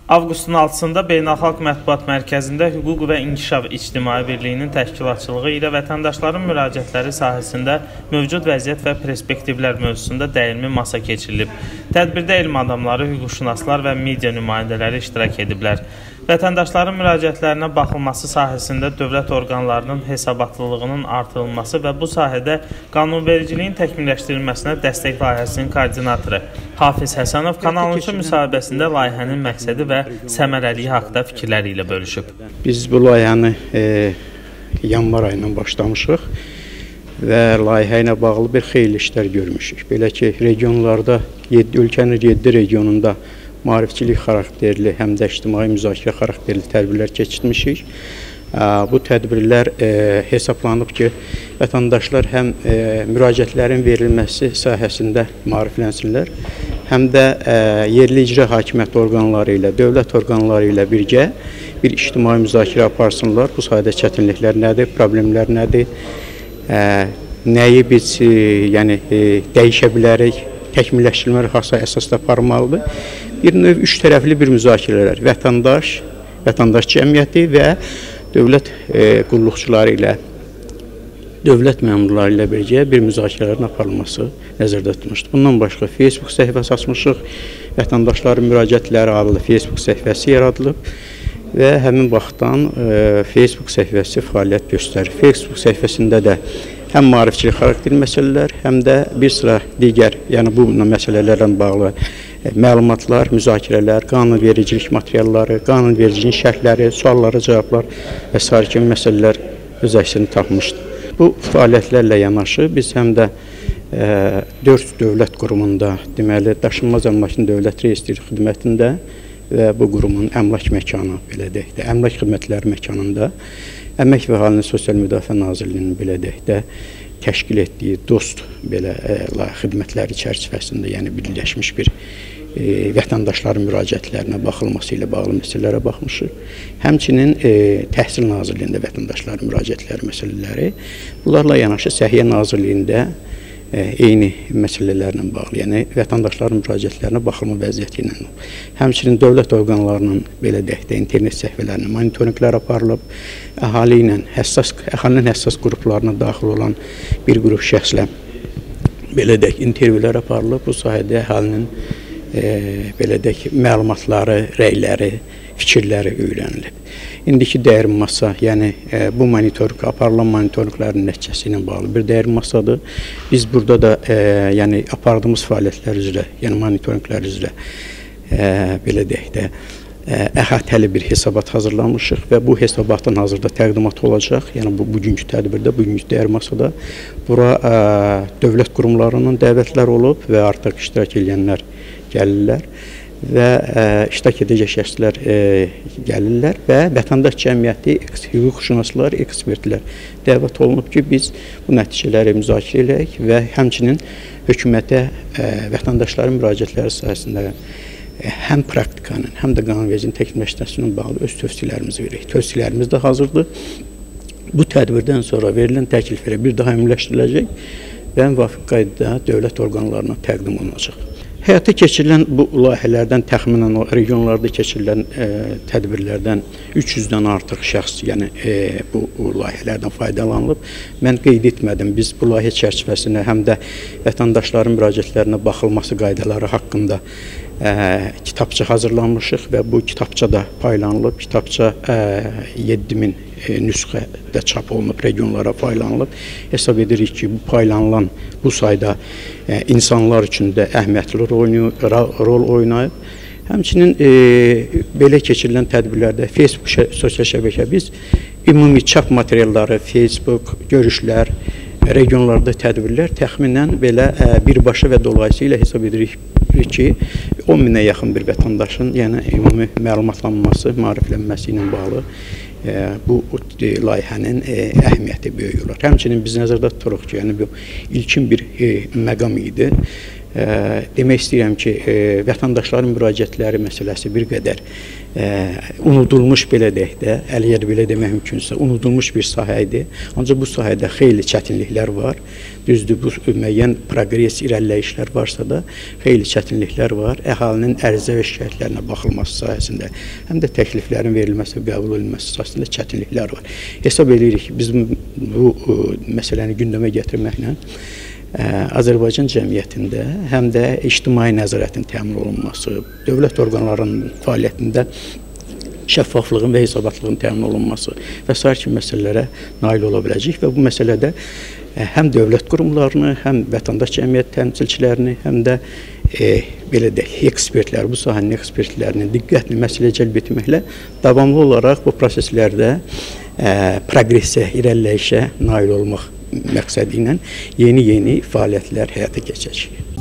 Avqustun 6-sında Beynəlxalq Mətbuat Mərkəzində Hüquq və İnkişaf İctimai Birliyinin təşkilatçılığı ilə vətəndaşların müraciətləri sahəsində mövcud vəziyyət və perspektivlər mövzusunda dəyirmi masa keçirilib. Tədbirdə elm adamları, hüquqşünaslar və media nümayəndələri iştirak ediblər. Vətəndaşların müraciətlərinə baxılması sahəsində dövlət orqanlarının hesabatlılığının artırılması və bu sahədə qanunvericiliyin təkmilləşdirilməsinə dəstək layihəsinin koordinatoru Hafiz Həsənov Kanal 13 müsahibəsində layihənin məqsədi və səmərəliyi haqqında fikirləri ilə bölüşüb. Biz bu layihəni yanvar ayından başlamışıq və layihə ilə bağlı bir xeyli işlər görmüşük. Belə ki, regionlarda, ölkənin 7 regionunda maarifçilik xarakterli, həm də ictimai müzakirə xarakterli tədbirlər keçirmişik. Bu tədbirlər hesablanıb ki, vətəndaşlar həm müraciətlərin verilməsi sahəsində maariflənsinlər, həm də yerli icra hakimiyyəti orqanları ilə, dövlət orqanları ilə birgə bir ictimai müzakirə aparsınlar. Bu sahədə çətinliklər nədir, problemlər nədir, nəyi biz dəyişə bilərik, təkmilləşdirmə xasa əsasda aparmalıdır. Bir növ üç tərəfli bir müzakirələr, vətəndaş cəmiyyəti və dövlət qulluqçuları ilə, dövlət məmurları ilə birgə bir müzakirələrin aparılması nəzərdə tutmuşdur. Bundan başqa Facebook səhifəsi açmışıq, vətəndaşların müraciətləri adlı Facebook səhifəsi yaradılıb və həmin vaxtdan Facebook səhifəsi fəaliyyət göstərir. Facebook səhifəsində də həm maarifçilik xarakterli məsələlər, həm də bir sıra digər, yəni bu məsələlərlə bağlı məlumatlar, müzakirələr, qanunvericilik materialları, qanunvericiliyin şərhləri, suallara cavablar və s. kimi məsələlər öz əksini tapmışdır. Bu fəaliyyətlərlə yanaşı biz həm də 4 dövlət qurumunda, deməli, daşınmaz əmlakın dövlət reyestri xidmətində və bu qurumun əmlak məkanı, belə deyək də, əmlak xidmətləri məkanında Əmək və Əhalinin Sosial Müdafiə Nazirliyinin belə deyək də təşkil etdiyi dost belə xidmətləri çərçivəsində, yəni birləşmiş bir vətəndaşların müraciətlərinə baxılması ilə bağlı məsələlərə baxmışıq. Həmçinin Təhsil Nazirliyində vətəndaşların müraciətləri məsələləri, bunlarla yanaşı Səhiyyə Nazirliyində eyni məsələlərlə bağlı, yəni vətəndaşların müraciətlərinə baxılma vəziyyəti ilə. Həmçinin dövlət orqanlarının belə deyək də internet səhifələrinin monitorinqlər aparılıb, əhalinin həssas qruplarına daxil olan bir qrup şəxslə belə deyək intervyular aparılıb. Bu sahədə əhalinin belə deyək məlumatları, rəyləri, fikirləri öyrənilib. İndiki dəyirmi masa, yəni bu monitorinq, aparılan monitorinqlərin nəticəsi ilə bağlı bir dəyirmi masadır. Biz burada da yəni apardığımız fəaliyyətlər üzrə, yəni monitorinqlər üzrə belə deyək də əhatəli bir hesabat hazırlamışıq və bu hesabatın hazırda təqdimatı olacaq. Yəni bugünkü tədbirdə, bugünkü dəyirmi masada bura dövlət qurumlarının dəvətlər olub və artıq iştirak edənlər gəlirlər və iştirak edəcək şəxslər gəlirlər və vətəndaş cəmiyyəti, hüquqşünaslar, ekspertlər dəvət olunub ki, biz bu nəticələri müzakirə edək və həmçinin hökumətə vətəndaşların müraciətləri sahəsində həm praktikanın, həm də qanunvericiliyin təkmilləşdirilməsinə bağlı öz tövsiyələrimizi verək. Tövsiyələrimiz də hazırdır. Bu tədbirdən sonra verilən təkliflərə bir daha əməliləşdiriləcək və müvafiq qaydada dövlət orqanlarına təqdim olunacaq. Həyata keçirilən bu layihələrdən təxminən regionlarda keçirilən tədbirlərdən 300-dən artıq şəxs, yəni bu layihələrdən faydalanılıb. Mən qeyd etmədim, biz bu layihə çərçivəsində həm də vətəndaşların müraciətlərinə baxılması qaydaları haqqında kitabça hazırlanmışıq və bu kitabça da paylanılıb. Kitabça 7000 nüsxədə çap olunub, regionlara paylanılıb. Hesab edirik ki, bu paylanılan bu sayda insanlar üçün də əhəmiyyətli rol oynayıb. Həmçinin belə keçirilən tədbirlərdə Facebook sosial şəbəkə biz ümumi çap materialları, Facebook, görüşlər, regionlarda tədbirlər təxminən belə birbaşa və dolayısıyla hesab edirik ki, 10.000-ə yaxın bir vətəndaşın ümumi məlumatlanması, maariflənməsi ilə bağlı bu layihənin əhəmiyyəti böyük olar. Həmçinin biz nəzərdə tuturuq ki, bu ilkin bir məqam idi demək istəyirəm ki, vətəndaşların müraciətləri məsələsi bir qədər unudulmuş, belə deyək də, əgər belə demək mümkünsə, unudulmuş bir sahə idi. Ancaq bu sahədə xeyli çətinliklər var. Düzdür, bu müəyyən proqres, irəliləyişlər varsa da, xeyli çətinliklər var. Əhalinin ərizə və şikayətlərinə baxılması sahəsində, həm də təkliflərin verilməsi və qəbul edilməsi sahəsində çətinliklər var. Hesab edirik ki, biz bu məsələni gündəmə gətirməklə Azərbaycan cəmiyyətində həm də ictimai nəzarətin təmin olunması, dövlət orqanlarının fəaliyyətində şəffaflığın və hesabatlığın təmin olunması və sair kimi məsələlərə nail ola biləcək və bu məsələdə həm dövlət qurumlarını, həm vətəndaş cəmiyyət təmsilçilərini, həm də belə deyək, ekspertlər, bu sahənin ekspertlərinin diqqətini məsələyə cəlb etməklə davamlı olaraq bu proseslərdə proqresə, irəliləyişə nail olmaq məqsədi ilə yeni fəaliyyətlər həyata keçəcək.